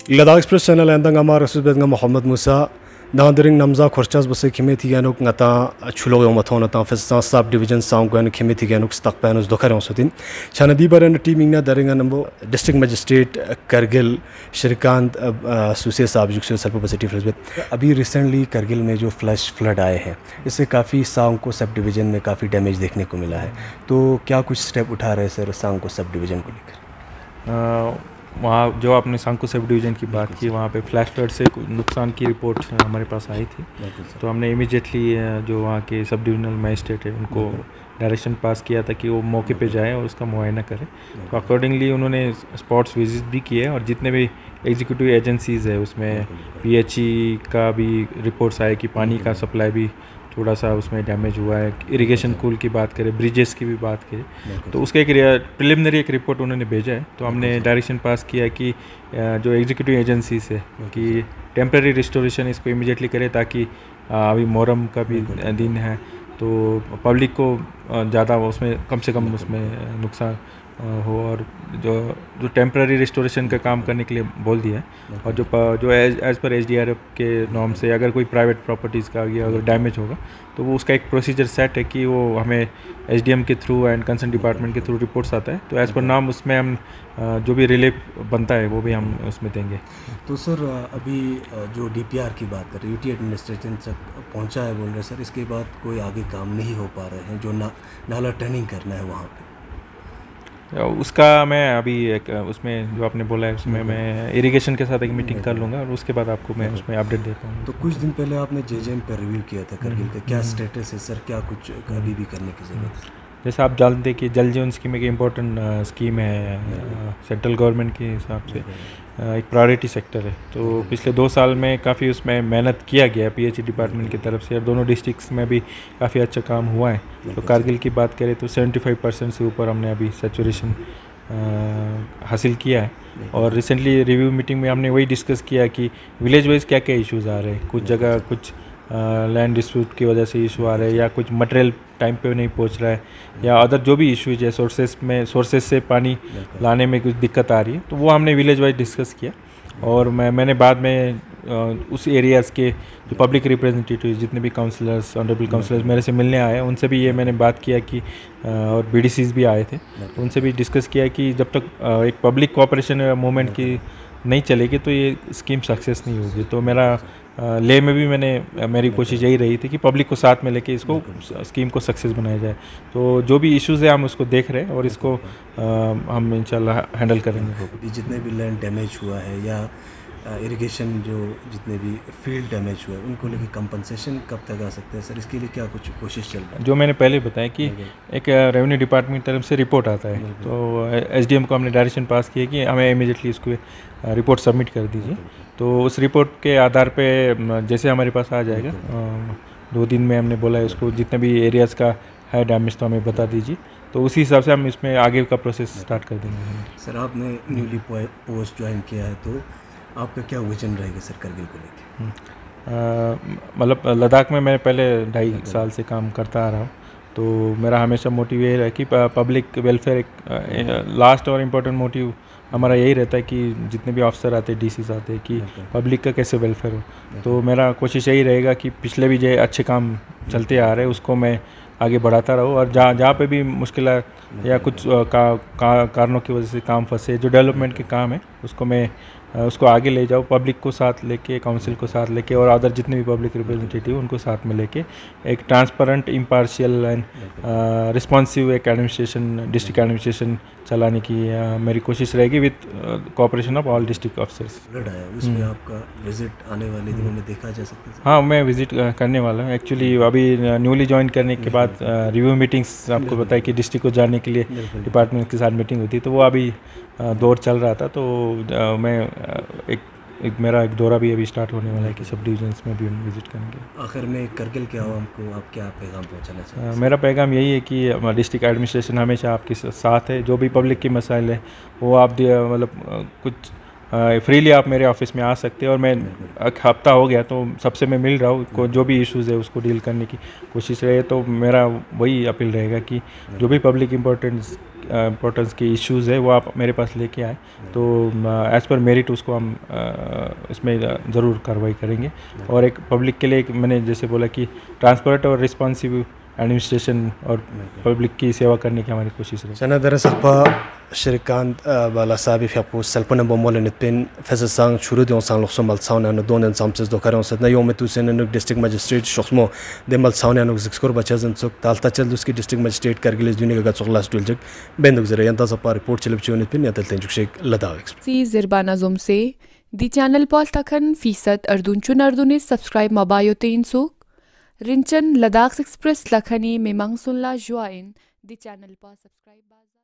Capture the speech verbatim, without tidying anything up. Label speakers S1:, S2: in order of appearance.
S1: Ladakh Express channel endang amar Rasubet nga Muhammad Musa Dandering namza khorchas base khimeti ganuk ngata chulo yo mathona ta fesa sub division sound gan khimeti ganuk stak panus dokharong sotin chanadi baran teaming na daringa nambo district magistrate Kargil Shrikant सुसे साहब जुक्से सर्पसिटी flood अभी recently Kargil में जो flush flood आए हैं इससे काफ़ी सांग को सब डिवीज़न में काफ़ी डैमेज देखने को मिला है, तो क्या कुछ स्टेप उठा रहे हैं सर सांग को सब डिवीज़न को लेकर?
S2: वहाँ जो आपने सांको सब डिवीज़न की बात की, वहाँ पे फ्लैश फ्लड से नुकसान की रिपोर्ट हमारे पास आई थी, तो हमने इमीडिएटली जो वहाँ के सब डिविजनल मजिस्ट्रेट है उनको डायरेक्शन पास किया था कि वो मौके पे जाएं और उसका मुआयना करें। तो अकॉर्डिंगली उन्होंने स्पॉट्स विजिट भी किए और जितने भी एग्जीक्यूटिव एजेंसीज़ है उसमें पीएचई का भी रिपोर्ट्स आए कि पानी का सप्लाई भी थोड़ा सा उसमें डैमेज हुआ है। इरिगेशन कूल की बात करें, ब्रिजेस की भी बात करें, तो उसका एक प्रिलिमिनरी एक रिपोर्ट उन्होंने भेजा है। तो हमने डायरेक्शन पास किया है कि जो एग्जीक्यूटिव एजेंसीज है कि टेम्प्रेरी रिस्टोरेशन इसको इमीडिएटली करे, ताकि अभी मोहर्रम का भी दिन है तो पब्लिक को ज़्यादा उसमें कम से कम उसमें नुकसान हो, और जो जो टेम्प्रेरी रिस्टोरेशन का काम करने के लिए बोल दिया है। और जो जो as as per H D R F के नॉर्म से अगर कोई प्राइवेट प्रॉपर्टीज़ का या अगर डैमेज होगा तो वो उसका एक प्रोसीजर सेट है कि वो हमें एस डी एम के थ्रू एंड कंसर्न डिपार्टमेंट के थ्रू रिपोर्ट्स आता है, तो एज़ पर नाम उसमें हम जो भी रिलीफ बनता है वो भी हम उसमें देंगे।
S1: तो सर अभी जो डी पी आर की बात कर रहे यूटी एडमिनिस्ट्रेशन तक पहुँचा है बोल रहे सर, इसके बाद कोई आगे काम नहीं हो पा रहे हैं जो ना नाला टर्निंग करना है वहाँ पे,
S2: उसका मैं अभी एक उसमें जो आपने बोला है उसमें मैं इरिगेशन के साथ एक मीटिंग कर लूँगा और उसके बाद आपको मैं उसमें अपडेट देता हूँ।
S1: तो कुछ दिन पहले आपने जे जे एम पर रिव्यू किया था करगिल का, क्या स्टेटस है सर, क्या कुछ अभी भी करने की ज़रूरत है?
S2: जैसे आप जानते हैं कि जल जीवन स्कीम एक इम्पोर्टेंट स्कीम है सेंट्रल गवर्नमेंट के हिसाब से, एक प्रायोरिटी सेक्टर है। तो पिछले दो साल में काफ़ी उसमें मेहनत किया गया है पीएचई डिपार्टमेंट की तरफ से, और दोनों डिस्ट्रिक्ट्स में भी काफ़ी अच्छा काम हुआ है। तो कारगिल की बात करें तो पचहत्तर परसेंट से ऊपर हमने अभी सैचुरेशन हासिल किया है। और रिसेंटली रिव्यू मीटिंग में हमने वही डिस्कस किया कि विलेज वाइज क्या क्या इश्यूज़ आ रहे हैं। कुछ जगह कुछ लैंड डिस्प्यूट की वजह से इशू आ रहे हैं, या कुछ मटेरियल टाइम पे नहीं पहुंच रहा है, या अदर जो भी इश्यूज है सोर्सेस में सोर्सेस से पानी लाने में कुछ दिक्कत आ रही है, तो वो हमने विलेज वाइज डिस्कस किया। और मैं मैंने बाद में उस एरियाज़ के जो पब्लिक रिप्रेजेंटेटिव जितने भी काउंसलर्स ऑनरेबल काउंसलर्स मेरे से मिलने आए उनसे भी ये मैंने बात किया कि और बी डी सीज़ भी आए थे, तो उनसे भी डिस्कस किया कि जब तक एक पब्लिक कोऑपरेशन मूवमेंट की नहीं चलेगी तो ये स्कीम सक्सेस नहीं होगी। तो मेरा ले में भी मैंने मेरी कोशिश यही रही थी कि पब्लिक को साथ में लेके इसको स्कीम को सक्सेस बनाया जाए। तो जो भी इश्यूज़ है हम उसको देख रहे हैं और इसको आ, हम इंशाल्लाह हैंडल करेंगे।
S1: जितने भी लैंड डैमेज हुआ है या इरिगेशन जो जितने भी फील्ड डैमेज हुआ है उनको लेके कंपनसेशन कब तक आ सकते हैं सर, इसके लिए क्या कुछ कोशिश चल रहा है?
S2: जो मैंने पहले बताया कि एक रेवेन्यू डिपार्टमेंट तरफ से रिपोर्ट आता है, तो एस डी एम को हमने डायरेक्शन पास किया कि हमें इमीडिएटली इसको रिपोर्ट सबमिट कर दीजिए। तो उस रिपोर्ट के आधार पे जैसे हमारे पास आ जाएगा दो दिन में, हमने बोला है उसको जितने भी एरियाज़ का है डैमेज तो हमें बता दीजिए, तो उसी हिसाब से हम इसमें आगे का प्रोसेस स्टार्ट कर देंगे।
S1: सर आपने न्यूली पोस्ट ज्वाइन किया है, तो आपका क्या विजन रहेगा सर करगिल को लेकर?
S2: मतलब लद्दाख में मैं पहले ढाई साल से काम करता आ रहा हूँ, तो मेरा हमेशा मोटिव ये है कि पब्लिक वेलफेयर एक लास्ट और इम्पोर्टेंट मोटिव हमारा यही रहता है कि जितने भी ऑफिसर आते हैं डीसीस आते हैं कि पब्लिक का कैसे वेलफेयर हो। तो मेरा कोशिश यही रहेगा कि पिछले भी जो अच्छे काम चलते आ रहे हैं उसको मैं आगे बढ़ाता रहूँ, और जहाँ जहाँ पे भी मुश्किल या कुछ का, का, कारणों की वजह से काम फंसे, जो डेवलपमेंट के काम है उसको मैं उसको आगे ले जाऊँ, पब्लिक को साथ लेके, काउंसिल को साथ लेके और अदर जितने भी पब्लिक रिप्रेजेंटेटिव उनको साथ में लेके एक ट्रांसपेरेंट, इम्पार्शियल एंड रिस्पॉन्सिव एक एडमिनिस्ट्रेशन डिस्ट्रिक्ट एडमिनिस्ट्रेशन चलाने की uh, मेरी कोशिश रहेगी with cooperation of all district officers.
S1: उसमें आपका विजिट आने वाले दिनों में देखा जा सकता है?
S2: हाँ, मैं विजिट करने वाला हूँ। एक्चुअली अभी न्यूली ज्वाइन करने के बाद रिव्यू मीटिंग्स आपको पता है कि डिस्ट्रिक्ट को जाने के लिए डिपार्टमेंट के साथ मीटिंग होती है, तो वो अभी दौर चल रहा था। तो मैं एक एक मेरा एक दौरा भी अभी स्टार्ट होने वाला है कि सब डिविजन्स में भी हम विजिट करेंगे।
S1: आखिर में करगिल के आवाम को आप क्या पैगाम पहुंचाना चाहते हैं?
S2: मेरा पैगाम यही है कि डिस्ट्रिक्ट एडमिनिस्ट्रेशन हमेशा आपके साथ है। जो भी पब्लिक की मसाइल है वो आप मतलब कुछ फ्रीली आप मेरे ऑफिस में आ सकते हैं, और मैं एक हफ्ता हो गया तो सबसे मैं मिल रहा हूँ, को जो भी इश्यूज़ है उसको डील करने की कोशिश रहे। तो मेरा वही अपील रहेगा कि जो भी पब्लिक इम्पोर्टेंट इम्पोर्टेंस के इश्यूज़ है वो आप मेरे पास लेके आए तो एज़ पर मेरिट उसको हम uh, इसमें ज़रूर कार्रवाई करेंगे। और एक पब्लिक के लिए एक मैंने जैसे बोला कि ट्रांसपेरेंट और रिस्पॉन्सिव एडमिनिस्ट्रेशन और पब्लिक की सेवा करने की हमारी कोशिश रही।
S1: Sana darasak pa Shirikant bala sabi fiapu salpana bomole nitpin fesa sang churu dion sang lokso mal sauna no donen samses do karon set na yometu sen no district magistrate shoxmo de mal sauna no zikskor bachazan sok talta chal duski district magistrate kargiles duniga ga choglas duljak benduk zere yanta sa report chilip chunitpin yatel tenjuk ladaw express
S3: सी जिरबाना जुम से दी channel Paul तखन फीसद अर्दुनचुन अर्दुने subscribe मबायो तीन सुक Rinchen Ladakh express लखनी में मंगसुल्ला join the channel पॉल subscribe